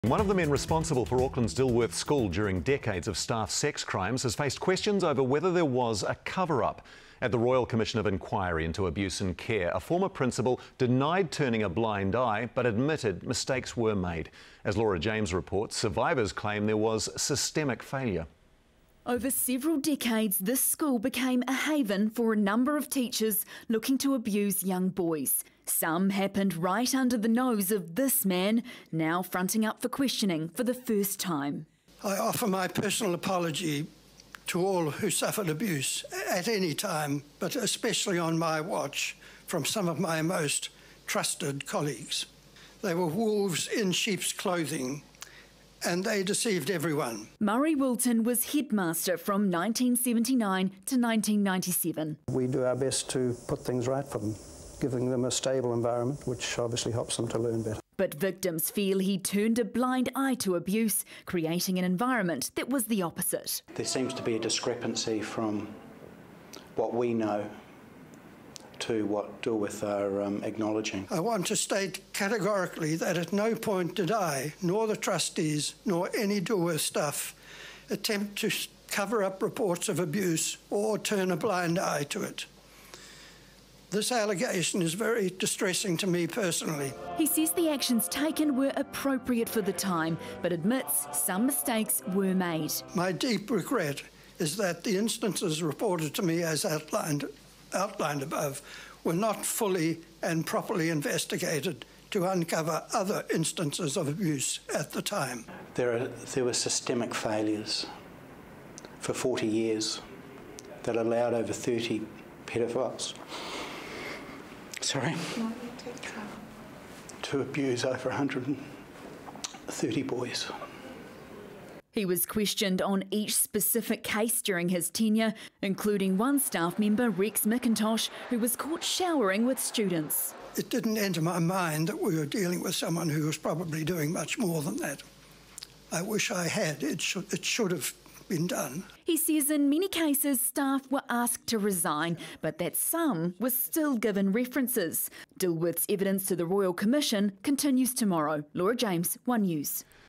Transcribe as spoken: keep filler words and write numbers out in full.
One of the men responsible for Auckland's Dilworth school during decades of staff sex crimes has faced questions over whether there was a cover-up. At the Royal Commission of Inquiry into Abuse and Care, a former principal denied turning a blind eye but admitted mistakes were made. As Laura James reports, survivors claim there was systemic failure. Over several decades, this school became a haven for a number of teachers looking to abuse young boys. Some happened right under the nose of this man, now fronting up for questioning for the first time. I offer my personal apology to all who suffered abuse at any time, but especially on my watch, from some of my most trusted colleagues. They were wolves in sheep's clothing, and they deceived everyone. Murray Wilton was headmaster from nineteen seventy-nine to nineteen ninety-seven. We do our best to put things right for them, giving them a stable environment, which obviously helps them to learn better. But victims feel he turned a blind eye to abuse, creating an environment that was the opposite. There seems to be a discrepancy from what we know to what Dilworth are um, acknowledging. I want to state categorically that at no point did I, nor the trustees, nor any Dilworth staff attempt to cover up reports of abuse or turn a blind eye to it. This allegation is very distressing to me personally. He says the actions taken were appropriate for the time, but admits some mistakes were made. My deep regret is that the instances reported to me as outlined, outlined above were not fully and properly investigated to uncover other instances of abuse at the time. There, are, there were systemic failures for forty years that allowed over thirty pedophiles Sorry, to abuse over one hundred thirty boys. He was questioned on each specific case during his tenure, including one staff member, Rex McIntosh, who was caught showering with students. It didn't enter my mind that we were dealing with someone who was probably doing much more than that. I wish I had. It should, it should have been done. He says in many cases staff were asked to resign, but that some were still given references. Dilworth's evidence to the Royal Commission continues tomorrow. Laura James, One News.